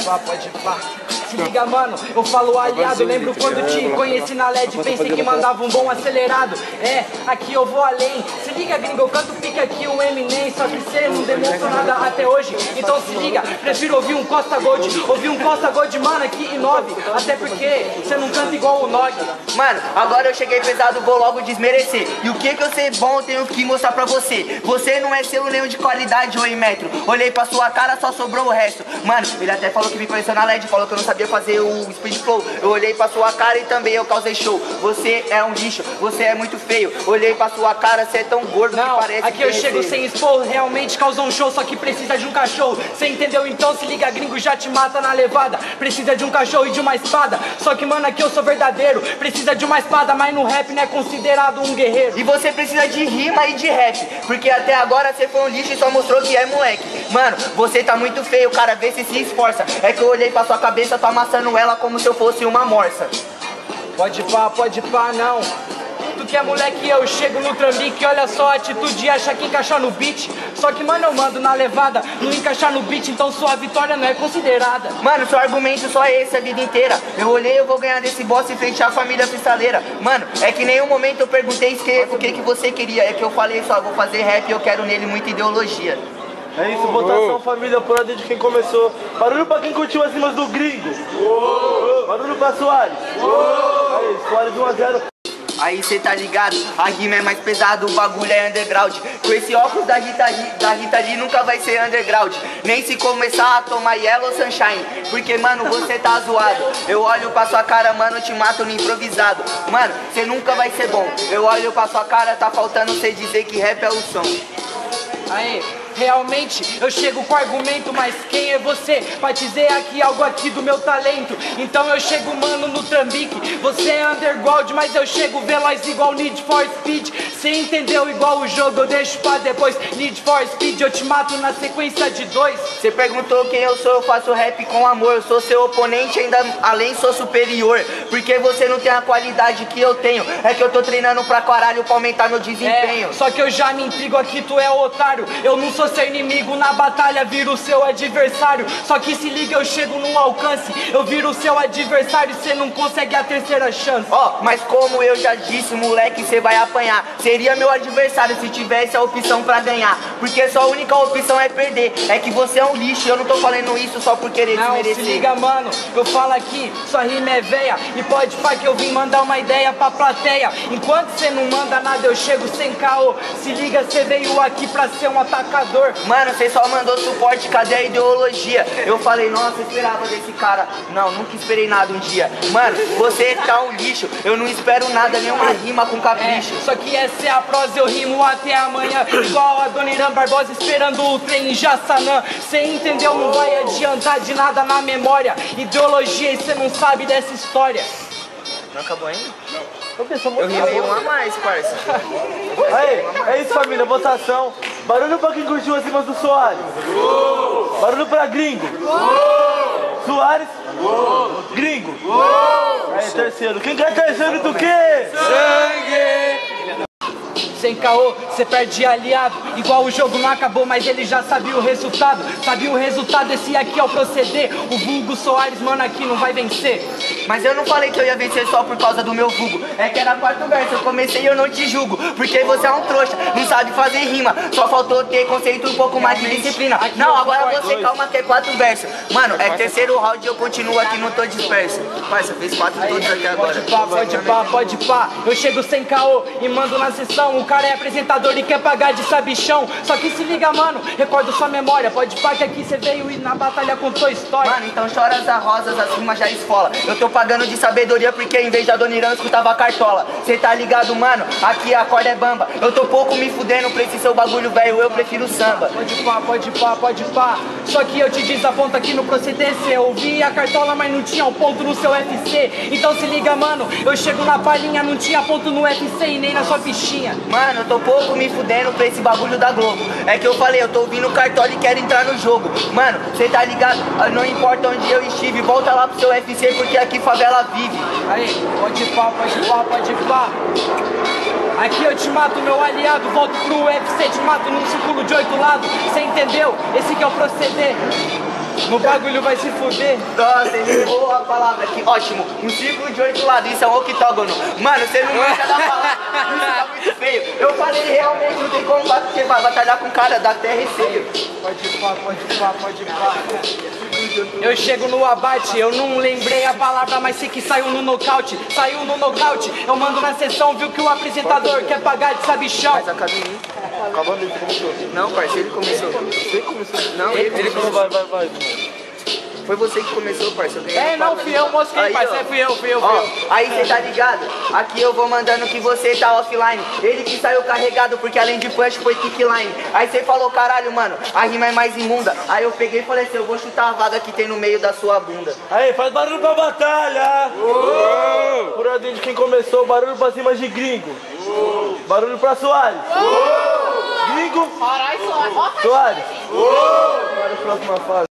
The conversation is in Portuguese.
pá, pode pá. Se liga, mano, eu falo aliado. Lembro quando te conheci na LED, pensei que mandava um bom acelerado. É, aqui eu vou além. Se liga, gringo, eu canto pica aqui um Eminem. Só que cê não demonstrou nada até hoje. Então se liga, prefiro ouvir um Costa Gold. Ouvir um Costa Gold, mano, aqui inove. Até porque cê não canta igual o Nog. Mano, agora eu cheguei pesado, vou logo desmerecer. E o que eu sei bom, eu tenho que mostrar pra você. Você não é selo nenhum de qualidade, oi metro. Olhei pra sua cara, só sobrou o resto. Mano, ele até falou que me conheceu na LED, falou que eu não sabia fazer o speed flow. Eu olhei pra sua cara e também eu causei show. Você é um lixo, você é muito feio. Olhei pra sua cara, você é tão gordo não, que parece aqui eu chego sem expor, realmente causa um show, só que precisa de um cachorro. Cê entendeu? Então se liga, gringo, já te mata na levada. Precisa de um cachorro e de uma espada. Só que, mano, aqui eu sou verdadeiro. Precisa de uma espada, mas no rap não é considerado um guerreiro. E você precisa de rima e de rap, porque até agora você foi um lixo e só mostrou que é moleque. Mano, você tá muito feio, cara, vê se esforça. É que eu olhei pra sua cabeça, tô amassando ela como se eu fosse uma morsa. Pode pá, não. Tu que é moleque, eu chego no trambique. Olha só a atitude, acha que encaixar no beat. Só que, mano, eu mando na levada, não encaixar no beat, então sua vitória não é considerada. Mano, seu argumento só é esse a vida inteira. Eu olhei, eu vou ganhar desse boss e frente à família cristaleira. Mano, é que em nenhum momento eu perguntei o que você queria. É que eu falei só, vou fazer rap e eu quero nele muita ideologia. É isso, votação família por ordem de quem começou. Barulho pra quem curtiu as rimas do gringo. Barulho pra Soares. Aí, Soares 1-0. Aí cê tá ligado, a rima é mais pesada, o bagulho é underground. Com esse óculos da Rita Lee nunca vai ser underground. Nem se começar a tomar Yellow Sunshine, porque, mano, você tá zoado. Eu olho pra sua cara, mano, te mato no improvisado. Mano, cê nunca vai ser bom. Eu olho pra sua cara, tá faltando cê dizer que rap é o som. Aí, realmente eu chego com argumento, mas quem é você pra dizer aqui algo aqui do meu talento? Então eu chego, mano, no trambique. Você é underground, mas eu chego veloz igual Need for Speed. Cê entendeu igual o jogo, eu deixo pra depois. Need for Speed, eu te mato na sequência de 2. Cê perguntou quem eu sou, eu faço rap com amor. Eu sou seu oponente, ainda além sou superior. Porque você não tem a qualidade que eu tenho. É que eu tô treinando pra caralho pra aumentar meu desempenho. Só que eu já me intrigo aqui, tu é otário. Eu não sou seu inimigo, na batalha viro o seu adversário. Só que se liga, eu chego num alcance. Eu viro o seu adversário e cê não consegue a terceira chance. Ó, mas como eu já disse, moleque, cê vai apanhar. Seria meu adversário se tivesse a opção pra ganhar. Porque sua única opção é perder. É que você é um lixo, eu não tô falando isso só por querer desmerecer. Não, se liga, mano, eu falo aqui, sua rima é véia. E pode pá que eu vim mandar uma ideia pra plateia. Enquanto cê não manda nada, eu chego sem caô. Se liga, cê veio aqui pra ser um atacador. Mano, cê só mandou suporte, cadê a ideologia? Eu falei, nossa, eu esperava desse cara. Não, nunca esperei nada um dia. Mano, você tá um lixo. Eu não espero nada, nenhuma rima com capricho. Só que essa é a prosa, eu rimo até amanhã. Igual a Dona Irã Barbosa esperando o trem em Jassanã. Cê entendeu? Não vai adiantar de nada na memória. Ideologia e cê não sabe dessa história. Não acabou ainda? Não. Eu rimei um a mais, parça. Aí, é isso, família, votação. Barulho pra quem curtiu as rimas do Soares. Barulho pra gringo. Soares. Gringo. Aí, terceiro. Quem quer terceiro do quê? Sangue! Sem caô, cê perde aliado. Igual o jogo não acabou, mas ele já sabia o resultado. Sabia o resultado, esse aqui é o proceder. O vulgo Soares, mano, aqui não vai vencer. Mas eu não falei que eu ia vencer só por causa do meu vulgo. É que era quarto verso, eu comecei e eu não te julgo. Porque você é um trouxa, não sabe fazer rima. Só faltou ter conceito, um pouco mais de disciplina. Não, agora você calma que é 4 versos. Mano, é terceiro round e eu continuo aqui, não tô disperso. Parça, fez 4 todos até agora. Pode pá. Eu chego sem caô e mando na sessão. O cara é apresentador e quer pagar de sabichão. Só que se liga, mano, recorda sua memória. Pode pá que aqui cê veio e na batalha contou história. Mano, então chora as rosas, as rimas já esfola. Eu tô pagando de sabedoria porque em vez da Dona Irã eu escutava cartola. Cê tá ligado, mano? Aqui a corda é bamba. Eu tô pouco me fudendo pra esse seu bagulho, velho. Eu prefiro samba. Pode pá. Só que eu te desaponto aqui no proceder. Cê ouvia a cartola, mas não tinha um ponto no seu FC. Então se liga, mano, eu chego na palhinha, não tinha ponto no UFC e nem na sua fichinha. Mano, eu tô pouco me fudendo pra esse bagulho da Globo. É que eu falei, eu tô ouvindo cartola e quero entrar no jogo. Mano, cê tá ligado? Não importa onde eu estive, volta lá pro seu UFC porque aqui favela vive. Aí, pode pá. Aqui eu te mato, meu aliado. Volto pro UFC, te mato num círculo de 8 lados. Cê entendeu? Esse que é o proceder. No bagulho vai se fuder. Nossa, ele errou a palavra aqui, ótimo. Um círculo de 8 lados, isso é um octógono. Mano, você não manja da palavra, isso tá muito feio. Eu falei realmente, não tem como porque vai batalhar com o cara da terra e seio. Pode pá. Eu chego no abate, eu não lembrei a palavra, mas sei que saiu no nocaute. Saiu no nocaute, eu mando na sessão, viu que o apresentador quer pagar de sabichão. Mas acabou em mim. Acabando, ele começou. Não, parceiro, ele começou. Você começou? Não, ele começou. Vai. Foi você que começou, parceiro. Não, fui eu, mosquei, parceiro, fui eu. Ó, aí cê tá ligado? Aqui eu vou mandando que você tá offline. Ele que saiu carregado, porque além de punch foi kickline. Aí cê falou, caralho, mano, a rima é mais imunda. Aí eu peguei e falei assim, eu vou chutar a vaga que tem no meio da sua bunda. Aí, faz barulho pra batalha! Por ordem de quem começou, barulho pra cima de gringo. Barulho pra Soares. Gringo. Caralho, Soares. Soares. Para a próxima fase.